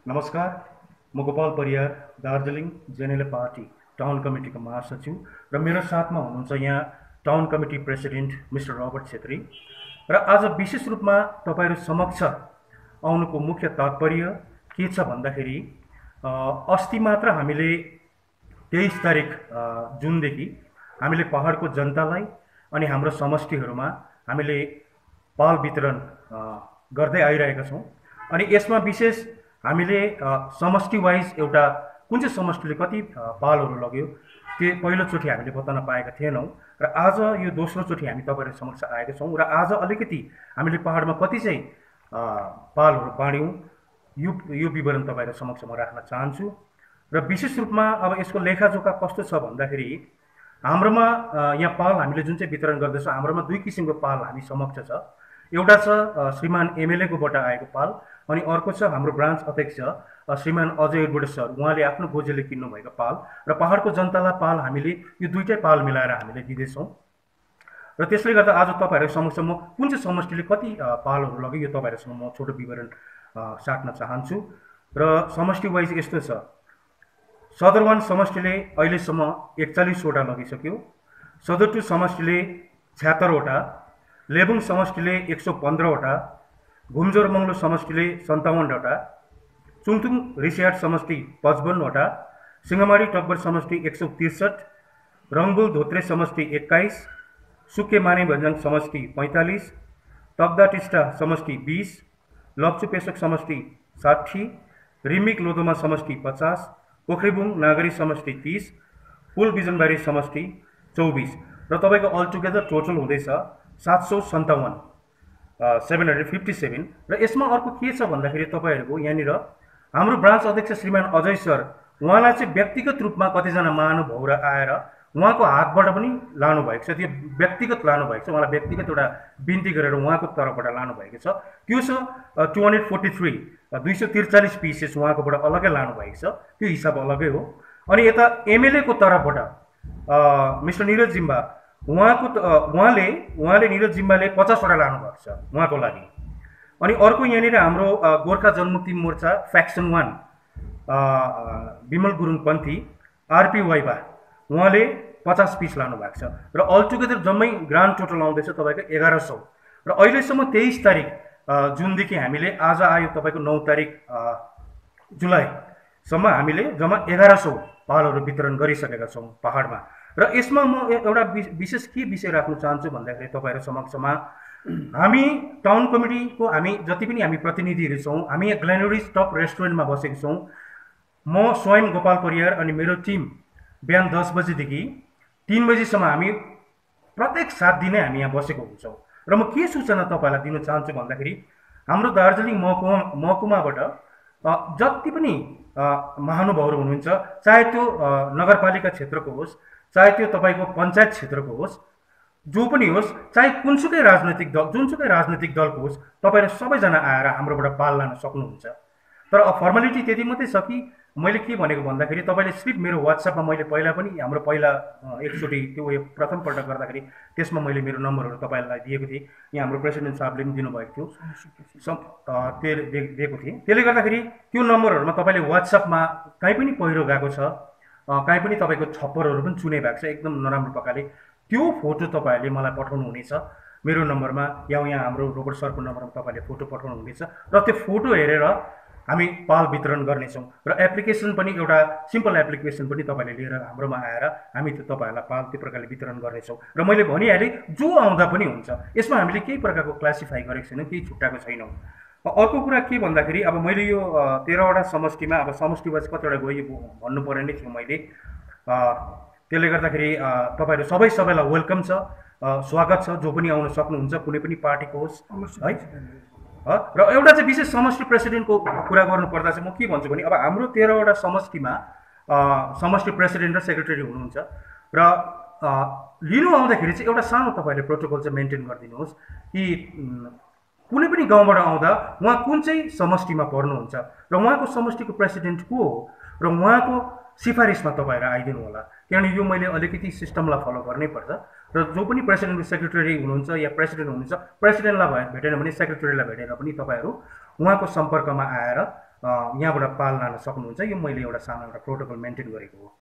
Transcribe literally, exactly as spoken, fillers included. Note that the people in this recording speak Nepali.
नमस्कार, म गोपाल परियार, दार्जिलिङ जेनेले पार्टी टाउन कमिटीको महासचिव र मेरो साथमा हुनुहुन्छ यहाँ town committee president mister Robert Chhetri. र आज विशेष रूपमा तपाईहरु समक्ष आउनुको मुख्य तात्पर्य के छ भन्दाखेरि अस्ति मात्र हामीले तेइस तारिक जुनदेखि हामीले पहाडको जनतालाई अनि हाम्रो समष्टिहरूमा हामीले पाल वितरण गर्दै आइरहेका छौं। अनि यसमा विशेष हामीले समष्टि वाइज एउटा कुन चाहिँ समष्टिले कति पालहरू लग्यो त्यो पहिलो चोटि हामीले बताउन पाएका थिएनौं र आज यो दोस्रो चोटि हामी तपाईहरु समक्ष आएका छौं। र आज अलिकति हामीले पहाडमा कति चाहिँ पालहरू बाँड्यौं यो यो विवरण तपाईहरु समक्ष म राख्न चाहन्छु। र विशेष रूपमा अब यसको लेखाजोखा कस्तो छ भन्दाखेरि हाम्रोमा यहाँ पाल हामीले जुन चाहिँ वितरण गर्दैछौं हाम्रोमा दुई किसिमको पाल हामी समक्ष छ। एउटा छ श्रीमान एमएलए कोबाट आएको पाल अनि अर्को छ हाम्रो ब्रान्च अध्यक्ष श्रीमान अजय एडवर्ड सर, उहाँले आफ्नो गोजेले किन्नु भएको पाल र पहाडको जनतालाई पाल हामीले यो दुईटै पाल मिलाएर हामीले दिदैछौं। र त्यसले गर्दा आज तपाईहरु समक्ष म कुन चाहिँ समष्टिले कति पालहरू लग्यो यो तपाईहरुसँग म छोटो विवरण साट्न चाहन्छु। र समष्टि वाइज यस्तो छ, सदरवान समष्टिले अहिलेसम्म एकचालीस वटा लगिसक्यो, सदर टु समष्टिले छयहत्तर वटा, लेबुङ समष्टिले एक सौ पन्ध्र वटा, घुमजोर मंगलो समष्टिले सन्ताउन्न वटा, चुङथुङ रिसिहाट समष्टि पचपन्न वटा, सिंहमारी टकबर समष्टि एक सौ तिरसठ, रंगबुल धोत्रे समष्टि एक्काइस, सुके माने भन्जाङ समष्टि पैंतालीस, तग्दा टिस्टा समष्टि बीस, लप्चु पेसोक समष्टि साठी, रिमिक लोधोमा समष्टि पचास, पोखरीबुङ नागरी समष्टि तीस, पुल बिजनबारी समष्टि चौबीस र तपाईको अल टुगेदर टोटल हुँदैछ सात सौ सन्ताउन्न सेभेन हन्ड्रेड फिफ्टी सेभेन। र यसमा अर्को के छ भन्दाखेरि तपाईहरुको यहाँनिर हाम्रो ब्रान्च अध्यक्ष श्रीमान अजय सर, उहाँलाई चाहिँ व्यक्तिगत रूपमा कतिजना महानुभावहरू आएर उहाँको हातबाट पनि लानु भएको छ, त्यो व्यक्तिगत लानु भएको छ, उहाँलाई व्यक्तिगत एउटा बिन्ती गरेर उहाँको तर्फबाट लानु भएको छ। त्यो छ टू हन्ड्रेड फोर्टी थ्री दुई सौ त्रिचालीस पिसेस उहाँकोबाट अलग्गै लानु भएको छ, त्यो हिसाब अलग्गै हो। अनि यता एमएलए को तर्फबाट मिस्टर निरज जिम्बा, उहाँको उहाँले उहाँले निरज जिम्बाले पचासवटा लानु भएको छ उहाँको लागि। अनि अर्को यहाँनिर हाम्रो गोर्खा जनमुक्ति मोर्चा फ्याक्सन वान विमल गुरुङ पन्थी आरपी वाइबा, उहाँले पचास पिस लानु भएको छ र अल टुगेदर जम्मै ग्रान्ड टोटल आउँदैछ तपाईको एघार सौ। र अहिलेसम्म तेइस तारिक जुनदेखि हामीले आज आयो तपाईको नौ तारिक जुलाईसम्म हामीले जम्मा एघार सौ पालहरू वितरण गरिसकेका छौं पहाडमा। र यसमा म एउटा विशेष के विषय राख्न चाहन्छु भन्दाखेरि तपाईहरु समक्षमा हामी टाउन कमिटीको हामी जति पनि हामी प्रतिनिधिहरू छौं, हामी यहाँ ग्लेनोरिज टप रेस्टुरेन्टमा बसेका छौं। म स्वयं गोपाल परियार अनि मेरो टिम बिहान दस बजेदेखि तीन बजेसम्म हामी प्रत्येक सात दिनै हामी यहाँ बसेको हुन्छौं। र म के सूचना तपाईलाई दिन चाहन्छु भन्दाखेरि हाम्रो दार्जिलिङ महकुमा महकुमाबाट जति पनि महानुभावहरू हुनुहुन्छ, चाहे त्यो नगरपालिका क्षेत्रको होस्, चाहे त्यो तपाईको पञ्चायत क्षेत्रको होस्, जो पनि होस्, चाहे कुनसुकै राजनैतिक दल जुनसुकै राजनैतिक दलको होस्, तपाईहरु सबैजना आएर हाम्रोबाट पाल लान सक्नुहुन्छ। तर फर्मालिटी त्यति मात्रै छ कि मैले के भनेको भन्दाखेरि तपाईले सिर्फ मेरो व्हाट्सएपमा मैले पहिला पनि हाम्रो पहिला एकचोटि त्यो प्रथम पल्ट गर्दाखेरि त्यसमा मैले मेरो नम्बरहरू तपाईलाई दिएको थिएँ, यहाँ हाम्रो प्रेसिडेन्ट साहबले पनि दिनुभएको थियो, त्यो दिएको थिएँ। त्यसले गर्दाखेरि त्यो नम्बरहरुमा तपाईले व्हाट्सएपमा कहीँ पनि पहिरो गएको छ, कहीँ पनि तपाईको छप्परहरू पनि चुने भएको छ एकदम नराम्रो प्रकारले, त्यो फोटो तपाईहरुले मलाई पठाउनु हुनेछ मेरो नम्बरमा या यहाँ हाम्रो रोबर्ट सरको नम्बरमा तपाईले फोटो पठाउनु हुनेछ र त्यो फोटो हेरेर हामी पाल वितरण गर्नेछौं। र एप्लिकेसन पनि एउटा सिम्पल एप्लिकेसन पनि तपाईले लिएर हाम्रोमा आएर हामी त्यो तपाईहरुलाई पाल त्यो प्रकारले वितरण गर्नेछौं। र मैले भनिहाले जो आउँदा पनि हुन्छ, यसमा हामीले केही प्रकारको क्लासिफाई गरेको छैनौं, केही छुट्टाएको छैनौं। अर्को कुरा के भन्दाखेरि अब मैले यो तेह्रवटा समष्टिमा अब समष्टि वाइज कतिवटा गयो भन्नु पर्ने नै थियो मैले, त्यसले गर्दाखेरि तपाईहरु सबै सबैलाई वेलकम छ, स्वागत छ, जो पनि आउन सक्नुहुन्छ, कुनै पनि पार्टीको होस् है। र एउटा चाहिँ विशेष समष्टि प्रेसिडेन्टको कुरा गर्नु पर्दा चाहिँ म के भन्छु भने अब हाम्रो तेह्रवटा समष्टिमा समष्टि प्रेसिडेन्ट र सेक्रेटरी हुनुहुन्छ र लिनु आउँदाखेरि चाहिँ एउटा सानो तपाईले प्रोटोकल चाहिँ मेन्टेन गरिदिनुहोस् कि कुनै पनि गाउँबाट आउँदा उहाँ कुन चाहिँ समष्टिमा पर्नुहुन्छ र उहाँको समष्टिको प्रेसिडेन्ट को हो र उहाँको सिफारिसमा तपाईहरु आइदिनु होला, किनभने यो मैले अलिकति सिस्टमलाई फलो गर्नै पर्छ। र जो पनि प्रेसिडेन्ट सेक्रेटरी हुनुहुन्छ या प्रेसिडेन्ट हुनुहुन्छ, प्रेसिडेन्टलाई भेटेन भने सेक्रेटरीलाई भेटेर पनि तपाईहरु उहाँको सम्पर्कमा आएर यहाँबाट पाल लान सक्नुहुन्छ। यो मैले एउटा सानो एउटा प्रोटोकल मेन्टेन गरेको हो।